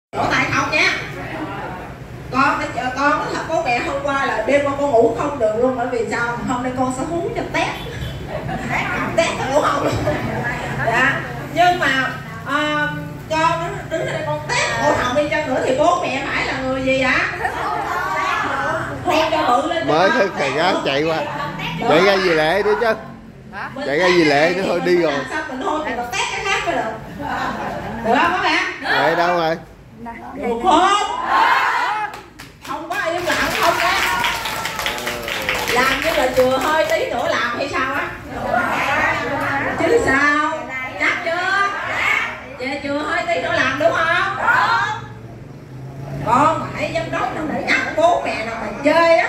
Đổ tại không nha. Con nói thật bố mẹ hôm qua là đêm qua con ngủ không được luôn, bởi vì sao? Hôm nay con sẽ hú cho tét. Tét đúng không? Dạ. Nhưng mà con đứng đây con tét cô Hồng đi chăng nữa thì bố mẹ phải là người gì ạ? Hôn cho bự lên. Mới thức thầy gái chạy qua. Chạy ra gì lệ nữa chứ. Chạy ra gì lệ nữa thôi đi rồi. Sao mình hôn thì còn tét cái khác mới được. Được không các bạn? Lệ đâu rồi? Hôn. Không có im lặng không á. Làm như là chừa hơi tí nữa làm hay sao á? Chứ sao? Chắc chưa? Dạ chừa hơi tí nữa làm đúng không? Con phải giám đốc nào để nhắc bố mẹ nào mà chơi á